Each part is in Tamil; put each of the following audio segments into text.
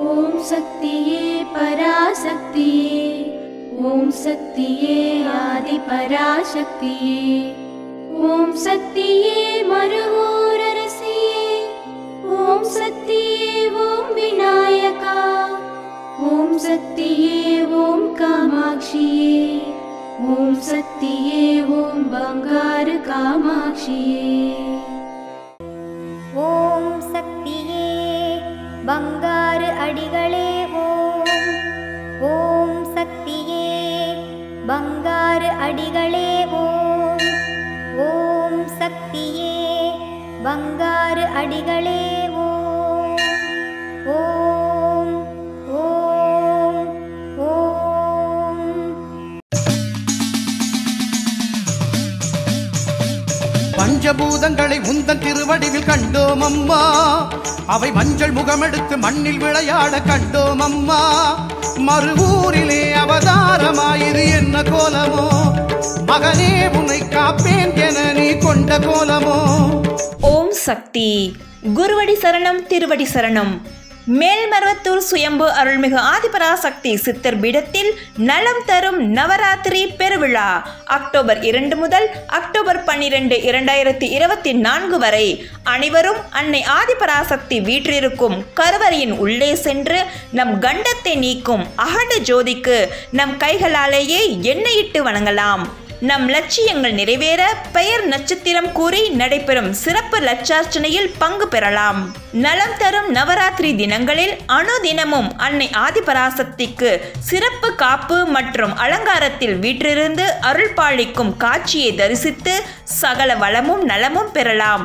ஓம் சக்தியே பராசக்தியே, ஓம் சக்தியே ஆதி பராசக்தியே, ஓம் சக்தியே மருவூரரசியே, ஓம் சக்தியே ஓம் விநாயகா, ஓம் சக்தியே ஓம் காமாட்சியே, ஓம் சக்தியே ஓம் பங்காரு காமாட்சியே. ஓம் சக்தியே பங்காரு அடிகளே ஓம், ஓம் சக்தியே பங்காரு அடிகளே ஓம், ஓம் சக்தியே பங்காரு அடிகளே ஓம், ஓம் ஓம் ஓம். பஞ்சபூதங்களை உந்தன் திருவடிவில் கண்டோம் அம்மா, அவை மஞ்சள் முகமெடுத்து மண்ணில் விளையாட கண்டோம் அம்மா. மறுவூரிலே அவதாரமாயிரு என்ன கோலமோ, மகனே உன்னை காப்பேன் என நீ கொண்ட கோலமோ. ஓம் சக்தி. குருவடி சரணம், திருவடி சரணம். மேல்மருவத்தூர் சுயம்பு அருள்மிகு ஆதிபராசக்தி சித்தர் பீடத்தில் நலம் தரும் நவராத்திரி பெருவிழா அக்டோபர் 2 முதல் அக்டோபர் 12, 2024 வரை அனைவரும் அன்னை ஆதிபராசக்தி வீற்றிருக்கும் கருவறையின் உள்ளே சென்று நம் கண்டத்தை நீக்கும் அகண்ட ஜோதிக்கு நம் கைகளாலேயே எண்ணெயிட்டு வணங்கலாம். நம் லட்சியங்கள் நிறைவேற பெயர் நட்சத்திரம் கூறி நடைபெறும் சிறப்பு லட்சார்ச்சனையில் பங்கு பெறலாம். நலம் தரும் நவராத்திரி தினங்களில் அனுதினமும் அன்னை ஆதிபராசக்திக்கு சிறப்பு காப்பு மற்றும் அலங்காரத்தில் வீற்றிருந்து அருள்பாலிக்கும் காட்சியை தரிசித்து சகல வளமும் நலமும் பெறலாம்.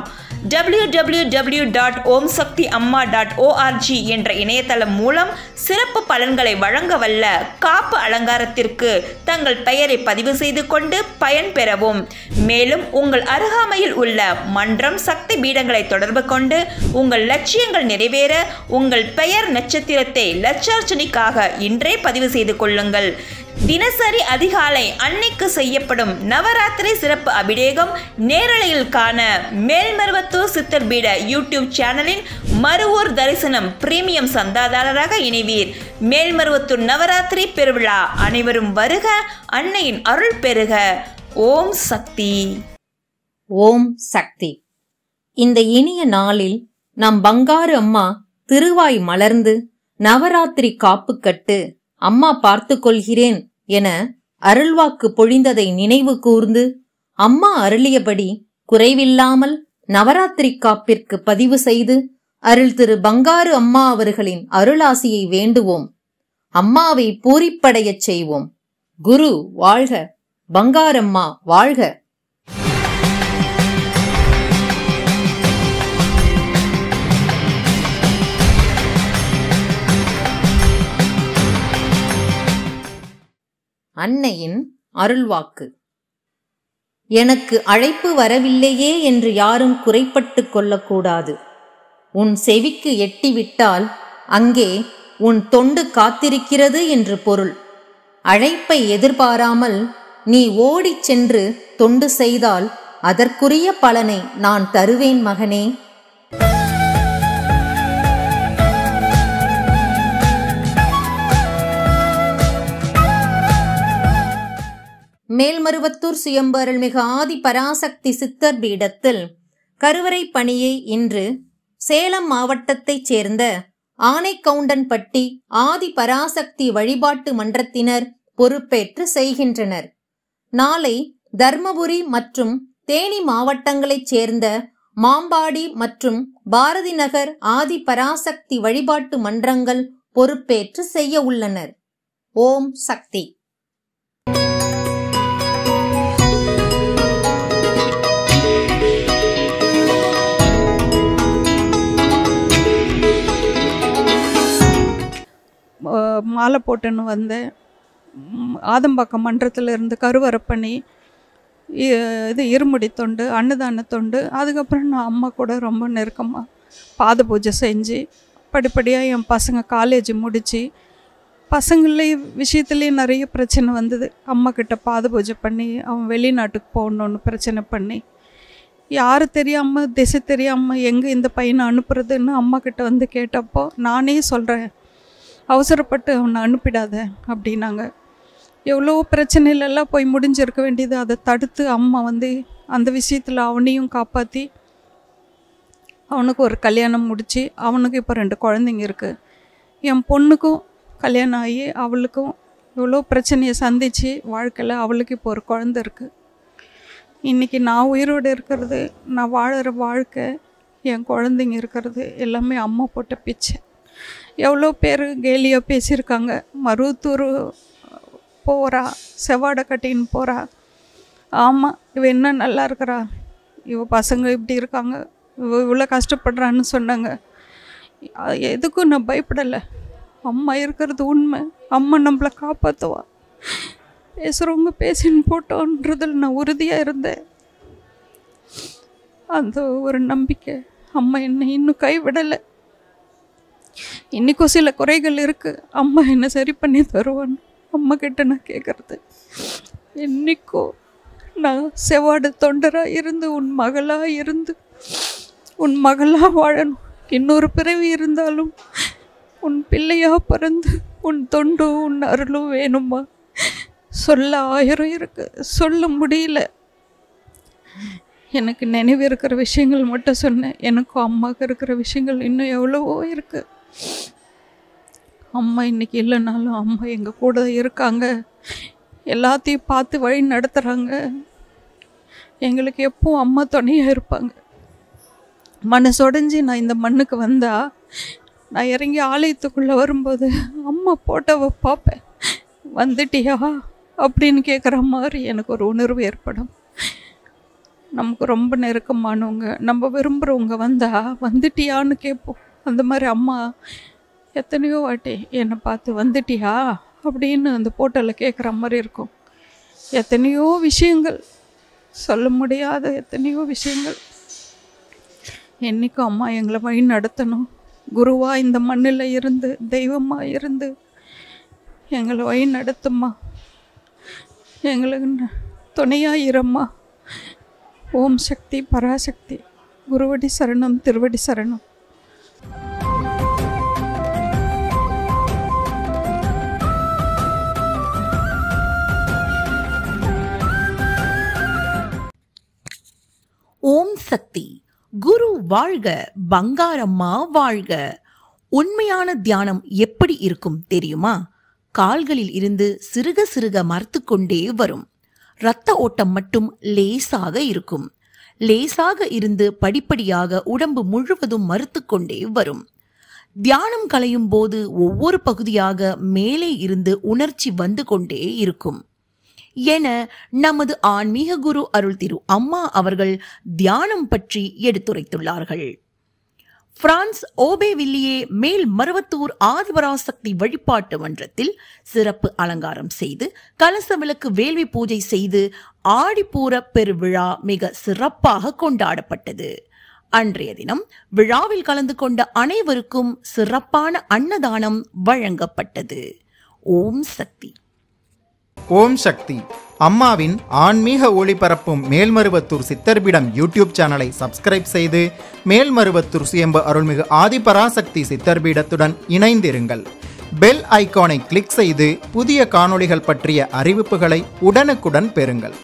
www.omsaktiamma.org என்ற இணையதளம் மூலம் சிறப்பு பலன்களை வழங்க வல்ல காப்பு அலங்காரத்திற்கு தங்கள் பெயரை பதிவு செய்து கொண்டு பயன் பெறவும். மேலும் உங்கள் அருகாமையில் உள்ள மன்றம் சக்தி பீடங்களை தொடர்பு கொண்டு உங்கள் லட்சியங்கள் நிறைவேற உங்கள் பெயர் நட்சத்திரத்தை லட்சார்ச்சனைக்காக இன்றே பதிவு செய்து கொள்ளுங்கள். தினசரி அதிகாலை அன்னைக்கு செய்யப்படும் நவராத்திரி சிறப்பு அபிஷேகம் நேரலையில் காண மேல்மருவத்தூர் சித்தர் பீட யூடியூப் சேனலின் மருவூர் தரிசனம் பிரீமியம் சந்தாதாரராக இணைவீர். மேல்மருவத்தூர் நவராத்திரி பெருவிழா அனைவரும் வருக, அன்னையின் அருள் பெறுக. ஓம் சக்தி. ஓம் சக்தி. இந்த இனிய நாளில் நம் பங்காரு அம்மா திருவாய் மலர்ந்து நவராத்திரி காப்பு கட்டு அம்மா பார்த்து கொள்கிறேன் என அருள்வாக்கு பொழிந்ததை நினைவு கூர்ந்து அம்மா அருளியபடி குறைவில்லாமல் நவராத்திரி காப்பிற்கு பதிவு செய்து அருள் திரு பங்காரு அம்மா அவர்களின் அருளாசியை வேண்டுவோம். அம்மாவை பூரிப்படையச் செய்வோம். குரு வாழ்க, பங்காரம்மா வாழ்க. அன்னையின் அருள்வாக்கு. எனக்கு அழைப்பு வரவில்லையே என்று யாரும் குறைப்பட்டு கொள்ளக்கூடாது. உன் செவிக்கு எட்டிவிட்டால் அங்கே உன் தொண்டு காத்திருக்கிறது என்று பொருள். அழைப்பை எதிர்பாராமல் நீ ஓடிச் சென்று தொண்டு செய்தால் அதற்குரிய பலனை நான் தருவேன் மகனே. மேல்மருவத்தூர் சுயம்பு அருள்மிகு ஆதி பராசக்தி சித்தர் பீடத்தில் கருவறை பணியை இன்று சேலம் மாவட்டத்தைச் சேர்ந்த ஆனைக்கவுண்டன்பட்டி ஆதி பராசக்தி வழிபாட்டு மன்றத்தினர் பொறுப்பேற்று செய்கின்றனர். நாளை தர்மபுரி மற்றும் தேனி மாவட்டங்களைச் சேர்ந்த மாம்பாடி மற்றும் பாரதி நகர் ஆதி பராசக்தி வழிபாட்டு மன்றங்கள் பொறுப்பேற்று செய்ய உள்ளனர். ஓம் சக்தி. மாலை போட்டுன்னு வந்தேன். ஆதம்பாக்கம் மன்றத்தில் இருந்து கருவறை பண்ணி இது இருமுடி தொண்டு, அன்னதான தொண்டு. அதுக்கப்புறம் நான் அம்மா கூட ரொம்ப நெருக்கமாக பாத பூஜை செஞ்சு படிப்படியாக என் பசங்க காலேஜ் முடித்து பசங்களே விஷயத்துலேயும் நிறைய பிரச்சனை வந்தது. அம்மாக்கிட்ட பாத பூஜை பண்ணி அவன் வெளிநாட்டுக்கு போகணுன்னு பிரச்சனை பண்ணி யார் தெரியாமல் திசை தெரியாமல் எங்கே இந்த பையனை அனுப்புறதுன்னு அம்மாக்கிட்ட வந்து கேட்டப்போ நானே சொல்கிறேன், அவசரப்பட்டு அவனை அனுப்பிடாத அப்படின்னாங்க. எவ்வளோ பிரச்சனையிலெல்லாம் போய் முடிஞ்சிருக்க வேண்டியது, அதை தடுத்து அம்மா வந்து அந்த விஷயத்தில் அவனையும் காப்பாற்றி அவனுக்கு ஒரு கல்யாணம் முடித்து அவனுக்கு இப்போ 2 குழந்தைங்க இருக்குது. என் பொண்ணுக்கும் கல்யாணம் ஆகி அவளுக்கும் எவ்வளோ பிரச்சனையை சந்தித்து வாழ்க்கையில் அவளுக்கு இப்போ ஒரு குழந்தை இருக்குது. இன்றைக்கி நான் உயிரோடு இருக்கிறது, நான் வாழற வாழ்க்கை, என் குழந்தைங்க இருக்கிறது எல்லாமே அம்மா போட்ட பிச்சை. எவ்வளோ பேர் கேலியாக பேசியிருக்காங்க. மருவத்தூர் போகிறா, செவ்வாடை கட்டின்னு போகிறா, ஆமாம் இவ என்ன நல்லா இருக்கிறா, இவ பசங்க இப்படி இருக்காங்க, இவ இவ்வளோ கஷ்டப்படுறான்னு சொன்னாங்க. எதுக்கும் நான் பயப்படலை. அம்மா இருக்கிறது உண்மை, அம்மா நம்மளை காப்பாற்றுவா. பேசுகிறவங்க பேசின்னு போட்டோன்றதில் நான் உறுதியாக இருந்தேன். அந்த ஒரு நம்பிக்கை அம்மா என்னை இன்னும் கைவிடலை. இன்றைக்கும் சில குறைகள் இருக்குது, அம்மா என்னை சரி பண்ணி தருவான்னு அம்மா கிட்ட நான் கேட்குறது. என்றைக்கோ நான் செவ்வாடு தொண்டராக இருந்து உன் மகளாக இருந்து உன் மகளாக வாழணும். இன்னொரு பிறவி இருந்தாலும் உன் பிள்ளையாக பிறந்து உன் தொண்டும் உன் அருளும் வேணுமா? சொல்ல 1000 இருக்குது, சொல்ல முடியல. எனக்கு நினைவு இருக்கிற விஷயங்கள் மட்டும் சொன்னேன். எனக்கும் அம்மாவுக்கு இருக்கிற விஷயங்கள் இன்னும் எவ்வளவோ இருக்குது. அம்மா இன்றைக்கி இல்லைனாலும் அம்மா எங்கள் கூட இருக்காங்க, எல்லாத்தையும் பார்த்து வழி நடத்துகிறாங்க. எங்களுக்கு எப்பவும் அம்மா துணையாக இருப்பாங்க. மனசொடைஞ்சி நான் இந்த மண்ணுக்கு வந்தால், நான் இறங்கி ஆலயத்துக்குள்ளே வரும்போது அம்மா போட்டோவை பார்ப்பேன். வந்துட்டியா அப்படின்னு கேட்குற மாதிரி எனக்கு ஒரு உணர்வு ஏற்படும். நமக்கு ரொம்ப நெருக்கமானவங்க, நம்ம விரும்புகிறவங்க வந்தால் வந்துட்டியான்னு கேட்போம். அந்த மாதிரி அம்மா எத்தனையோ வாட்டி என்னை பார்த்து வந்துட்டியா அப்படின்னு அந்த போட்டோவில் கேட்குற மாதிரி இருக்கும். எத்தனையோ விஷயங்கள், சொல்ல முடியாத எத்தனையோ விஷயங்கள். என்றைக்கும் அம்மா எங்களை வழி நடத்தணும். குருவாக இந்த மண்ணில் இருந்து, தெய்வமாக இருந்து எங்களை வழி நடத்தும்மா, எங்களுக்கு துணையாக இரும்மா. ஓம் சக்தி பராசக்தி. குருவடி சரணம், திருவடி சரணம். ஓம் சக்தி. குரு வாழ்க, பங்காரம்மா வாழ்க. உண்மையான தியானம் எப்படி இருக்கும் தெரியுமா? கால்களில் இருந்து சிறுக சிறுக மறுத்து கொண்டே வரும். இரத்த ஓட்டம் மட்டும் லேசாக இருக்கும். லேசாக இருந்து படிப்படியாக உடம்பு முழுவதும் மறுத்து கொண்டே வரும். தியானம் கலையும் போது ஒவ்வொரு பகுதியாக மேலே இருந்து உணர்ச்சி வந்து கொண்டே இருக்கும் என நமது ஆன்மீக குரு அருள் திரு அம்மா அவர்கள் தியானம் பற்றி எடுத்துரைத்துள்ளார்கள். பிரான்ஸ் ஓபேவில்லியே மேல் மருவத்தூர் ஆதிபராசக்தி வழிபாட்டு மன்றத்தில் சிறப்பு அலங்காரம் செய்து கலச விளக்கு வேள்வி பூஜை செய்து ஆடிப்பூர பெருவிழா மிக சிறப்பாக கொண்டாடப்பட்டது. அன்றைய தினம் விழாவில் கலந்து கொண்ட அனைவருக்கும் சிறப்பான அன்னதானம் வழங்கப்பட்டது. ஓம் சக்தி. ஓம் சக்தி. அம்மாவின் ஆன்மீக ஒளிபரப்பும் மேல்மருவத்தூர் சித்தர்பீடம் யூடியூப் சேனலை சப்ஸ்கிரைப் செய்து மேல்மருவத்தூர் சுயம்பு அருள்மிகு ஆதிபராசக்தி சித்தர்பீடத்துடன் இணைந்திருங்கள். பெல் ஐகானை கிளிக் செய்து புதிய காணொளிகள் பற்றிய அறிவிப்புகளை உடனுக்குடன் பெறுங்கள்.